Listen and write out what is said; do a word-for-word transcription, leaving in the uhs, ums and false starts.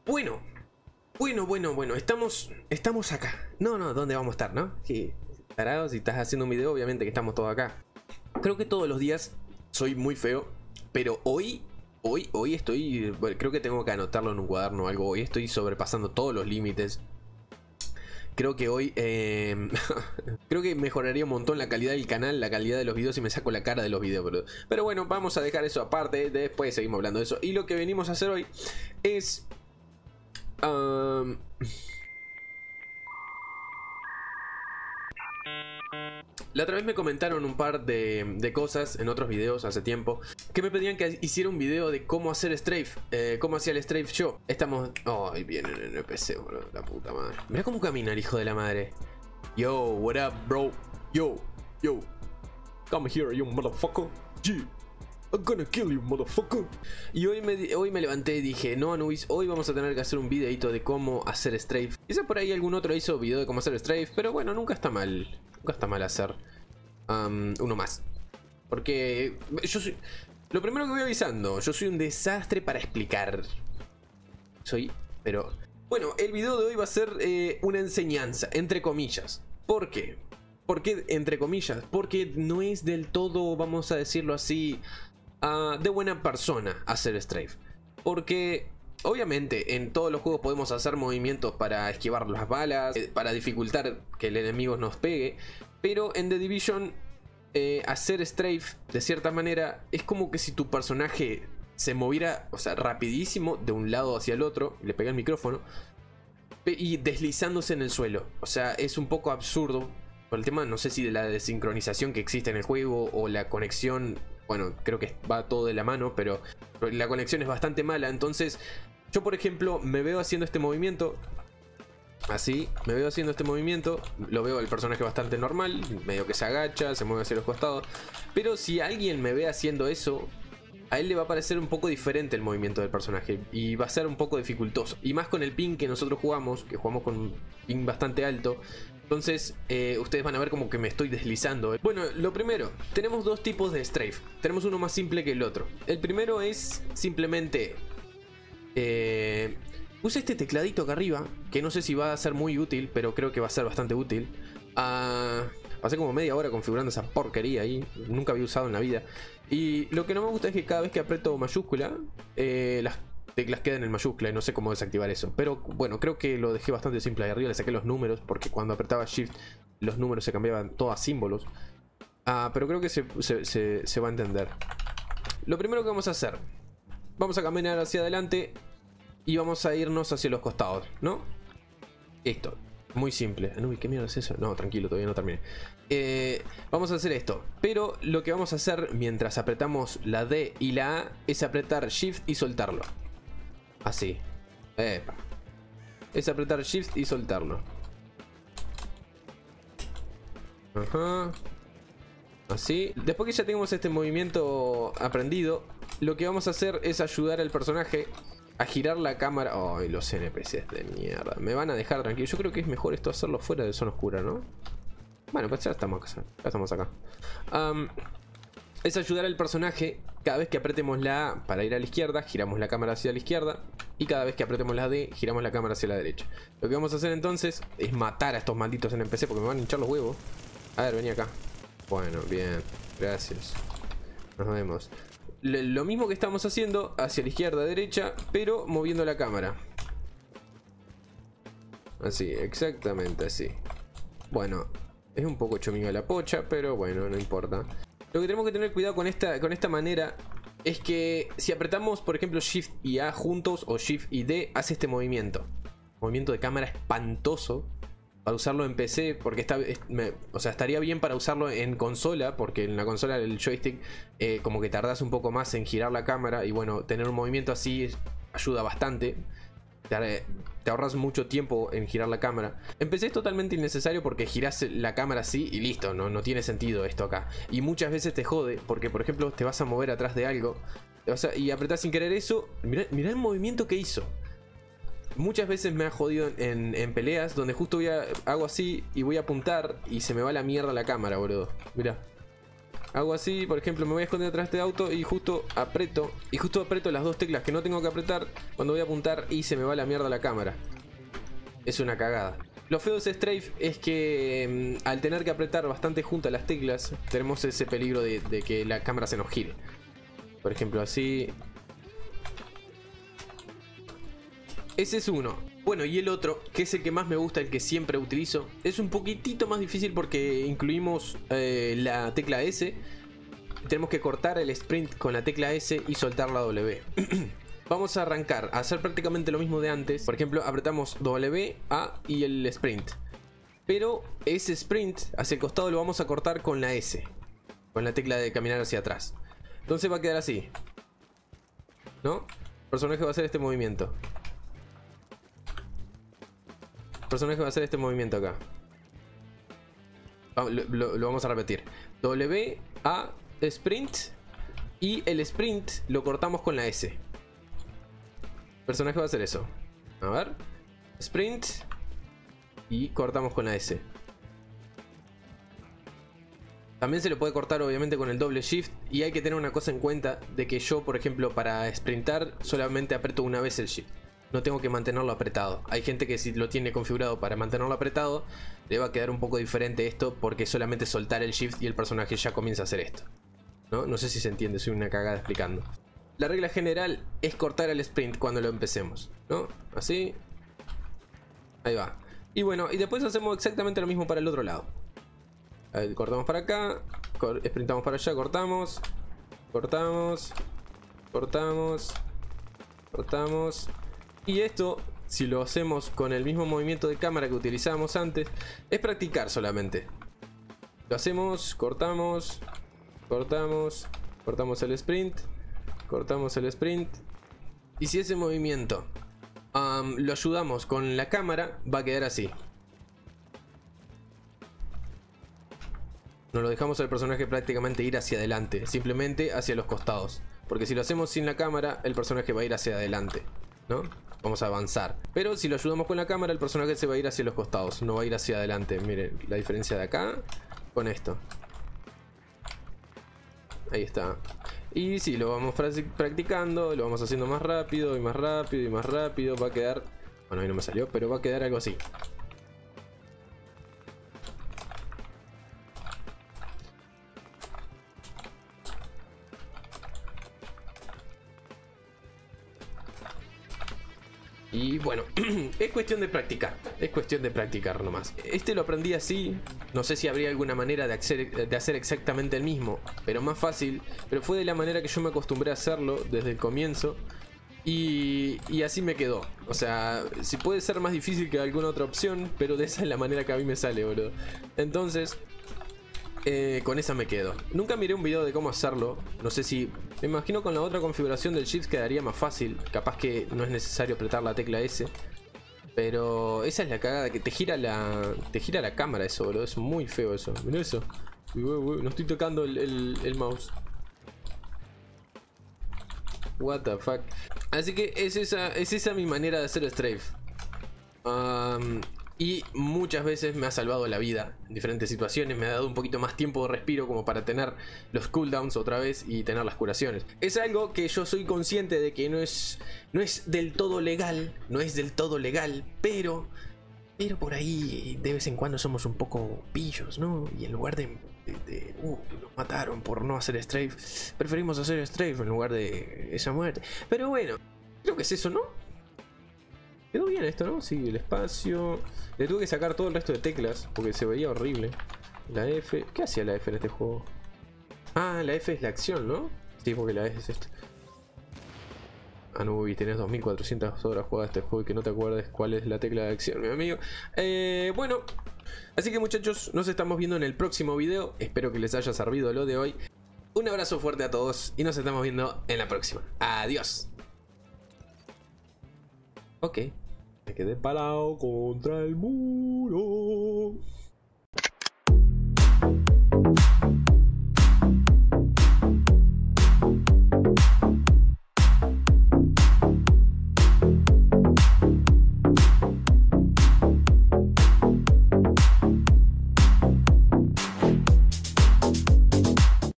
Bueno, bueno, bueno, bueno, estamos, estamos acá. No, no, ¿dónde vamos a estar, no? Sí, tarado, si estás haciendo un video, obviamente que estamos todos acá. Creo que todos los días soy muy feo, pero hoy, hoy, hoy estoy, bueno, creo que tengo que anotarlo en un cuaderno o algo. Hoy estoy sobrepasando todos los límites. Creo que hoy, eh, creo que mejoraría un montón la calidad del canal, la calidad de los videos si me saco la cara de los videos, pero, pero bueno, vamos a dejar eso aparte, después seguimos hablando de eso. Y lo que venimos a hacer hoy es... Um... La otra vez me comentaron un par de, de cosas en otros videos hace tiempo que me pedían que hiciera un video de cómo hacer strafe, eh, cómo hacía el strafe yo. Estamos... Oh, ahí vienen en el P C, bro, la puta madre. Mirá cómo camina el hijo de la madre. Yo, what up, bro? Yo, yo. Come here, you motherfucker. Yeah. I'm gonna kill you, motherfucker. Y hoy me, hoy me levanté y dije, no, Anubis, hoy vamos a tener que hacer un videito de cómo hacer strafe. Quizá por ahí algún otro hizo video de cómo hacer strafe, pero bueno, nunca está mal. Nunca está mal hacer um, uno más. Porque yo soy... Lo primero que voy avisando, yo soy un desastre para explicar. Soy... Pero... Bueno, el video de hoy va a ser eh, una enseñanza, entre comillas. ¿Por qué? ¿Por qué entre comillas? Porque no es del todo, vamos a decirlo así... Uh, de buena persona hacer strafe. Porque obviamente en todos los juegos podemos hacer movimientos para esquivar las balas, eh, para dificultar que el enemigo nos pegue. Pero en The Division eh, hacer strafe de cierta manera es como que si tu personaje se moviera, o sea, rapidísimo de un lado hacia el otro, le pega el micrófono, y deslizándose en el suelo. O sea, es un poco absurdo por el tema, no sé si de la desincronización que existe en el juego o la conexión. Bueno, creo que va todo de la mano, pero la conexión es bastante mala. Entonces, yo por ejemplo, me veo haciendo este movimiento. Así, me veo haciendo este movimiento. Lo veo el personaje bastante normal. Medio que se agacha, se mueve hacia los costados. Pero si alguien me ve haciendo eso, a él le va a parecer un poco diferente el movimiento del personaje. Y va a ser un poco dificultoso. Y más con el ping que nosotros jugamos, que jugamos con un ping bastante alto. Entonces, eh, ustedes van a ver como que me estoy deslizando. Bueno, lo primero, tenemos dos tipos de strafe. Tenemos uno más simple que el otro. El primero es simplemente... Eh, puse este tecladito acá arriba, que no sé si va a ser muy útil, pero creo que va a ser bastante útil. Uh, pasé como media hora configurando esa porquería ahí. Nunca había usado en la vida. Y lo que no me gusta es que cada vez que aprieto mayúscula, eh, las teclas quedan en mayúscula y no sé cómo desactivar eso. Pero bueno, creo que lo dejé bastante simple. Ahí arriba le saqué los números porque cuando apretaba Shift los números se cambiaban todos a símbolos. Ah, pero creo que se, se, se, se va a entender. Lo primero que vamos a hacer, vamos a caminar hacia adelante y vamos a irnos hacia los costados, ¿no? Esto, muy simple. Uy, ¿qué mierda es eso? No, tranquilo, todavía no terminé. Eh, vamos a hacer esto. Pero lo que vamos a hacer mientras apretamos la D y la A es apretar Shift y soltarlo. Así. Epa. Es apretar Shift y soltarlo. Ajá. Así. Después que ya tenemos este movimiento aprendido, lo que vamos a hacer es ayudar al personaje a girar la cámara. Ay, oh, los N P Cs de mierda. Me van a dejar tranquilo. Yo creo que es mejor esto hacerlo fuera de zona oscura, ¿no? Bueno, pues ya estamos acá. Ya estamos acá. Um, es ayudar al personaje. Cada vez que apretemos la A para ir a la izquierda, giramos la cámara hacia la izquierda. Y cada vez que apretemos la D, giramos la cámara hacia la derecha. Lo que vamos a hacer entonces es matar a estos malditos N P C porque me van a hinchar los huevos. A ver, vení acá. Bueno, bien. Gracias. Nos vemos. L- lo mismo que estamos haciendo hacia la izquierda, derecha, pero moviendo la cámara. Así, exactamente así. Bueno, es un poco chominga la pocha, pero bueno, no importa. Lo que tenemos que tener cuidado con esta, con esta manera es que si apretamos, por ejemplo, Shift y A juntos o Shift y D, hace este movimiento. Movimiento de cámara espantoso para usarlo en P C, porque está, es, me, o sea, estaría bien para usarlo en consola, porque en la consola el joystick eh, como que tardás un poco más en girar la cámara y bueno, tener un movimiento así ayuda bastante. Te, te ahorras mucho tiempo en girar la cámara. En P C es totalmente innecesario porque girás la cámara así y listo, no, no tiene sentido esto acá. Y muchas veces te jode porque, por ejemplo, te vas a mover atrás de algo, o sea, y apretás sin querer eso. Mirá, mirá el movimiento que hizo. Muchas veces me ha jodido en, en peleas donde justo voy a, hago así y voy a apuntar y se me va la mierda la cámara, boludo. Mirá. hago así, por ejemplo, me voy a esconder atrás de este auto y justo aprieto, y justo aprieto las dos teclas que no tengo que apretar cuando voy a apuntar y se me va a la mierda la cámara. Es una cagada. Lo feo de ese strafe es que mmm, al tener que apretar bastante juntas las teclas, tenemos ese peligro de, de que la cámara se nos gire. Por ejemplo, así. Ese es uno. Bueno, y el otro, que es el que más me gusta, el que siempre utilizo, es un poquitito más difícil porque incluimos eh, la tecla S. Tenemos que cortar el sprint con la tecla S y soltar la W. Vamos a arrancar a hacer prácticamente lo mismo de antes. Por ejemplo, apretamos W, A y el sprint. Pero ese sprint hacia el costado lo vamos a cortar con la S, con la tecla de caminar hacia atrás. Entonces va a quedar así, ¿no? El personaje va a hacer este movimiento. El personaje va a hacer este movimiento acá. Lo, lo, lo vamos a repetir. W, A, sprint. Y el sprint lo cortamos con la S. El personaje va a hacer eso. A ver. Sprint. Y cortamos con la S. También se lo puede cortar obviamente con el doble shift. Y hay que tener una cosa en cuenta. De que yo, por ejemplo, para sprintar solamente aprieto una vez el shift. No tengo que mantenerlo apretado. Hay gente que si lo tiene configurado para mantenerlo apretado, le va a quedar un poco diferente esto. Porque solamente soltar el shift y el personaje ya comienza a hacer esto. ¿No? No sé si se entiende, soy una cagada explicando. La regla general es cortar el sprint cuando lo empecemos, ¿no? Así. Ahí va. Y bueno, y después hacemos exactamente lo mismo para el otro lado. Ahí, cortamos para acá, sprintamos para allá, cortamos, cortamos, cortamos, cortamos. Y esto, si lo hacemos con el mismo movimiento de cámara que utilizábamos antes, es practicar solamente. Lo hacemos, cortamos, cortamos, cortamos el sprint, cortamos el sprint. Y si ese movimiento um, lo ayudamos con la cámara, va a quedar así. Nos lo dejamos al personaje prácticamente ir hacia adelante, simplemente hacia los costados. Porque si lo hacemos sin la cámara, el personaje va a ir hacia adelante, ¿no? Vamos a avanzar. Pero si lo ayudamos con la cámara, el personaje se va a ir hacia los costados, no va a ir hacia adelante. Miren la diferencia de acá con esto. Ahí está. Y sí, lo vamos practicando, lo vamos haciendo más rápido y más rápido y más rápido. Va a quedar... Bueno, ahí no me salió, pero va a quedar algo así. Y bueno, es cuestión de practicar, es cuestión de practicar nomás. Este lo aprendí así, no sé si habría alguna manera de hacer, de hacer exactamente el mismo, pero más fácil. Pero fue de la manera que yo me acostumbré a hacerlo desde el comienzo. Y, y así me quedó. O sea, si puede ser más difícil que alguna otra opción, pero de esa es la manera que a mí me sale, boludo. Entonces... Eh, con esa me quedo. Nunca miré un video de cómo hacerlo. No sé si... Me imagino con la otra configuración del shift quedaría más fácil. Capaz que no es necesario apretar la tecla S. Pero esa es la cagada, que te gira la... Te gira la cámara eso, boludo. Es muy feo eso. Mirá eso. No estoy tocando el, el, el mouse. What the fuck. Así que es esa, es esa mi manera de hacer strafe. Um... Y muchas veces me ha salvado la vida en diferentes situaciones. Me ha dado un poquito más tiempo de respiro como para tener los cooldowns otra vez y tener las curaciones. Es algo que yo soy consciente de que no es, no es del todo legal. No es del todo legal, pero... Pero por ahí de vez en cuando somos un poco pillos, ¿no? Y en lugar de... de, de uh, nos mataron por no hacer strafe, preferimos hacer strafe en lugar de esa muerte. Pero bueno, creo que es eso, ¿no? Quedó bien esto, ¿no? Sí, el espacio. Le tuve que sacar todo el resto de teclas porque se veía horrible. La F. ¿Qué hacía la F en este juego? Ah, la F es la acción, ¿no? Sí, porque la F es esto. Ah, no, y tenés dos mil cuatrocientas horas jugadas este juego y que no te acuerdes cuál es la tecla de acción, mi amigo. Eh, bueno. Así que muchachos, nos estamos viendo en el próximo video. Espero que les haya servido lo de hoy. Un abrazo fuerte a todos y nos estamos viendo en la próxima. Adiós. Ok. Me quedé parado contra el muro.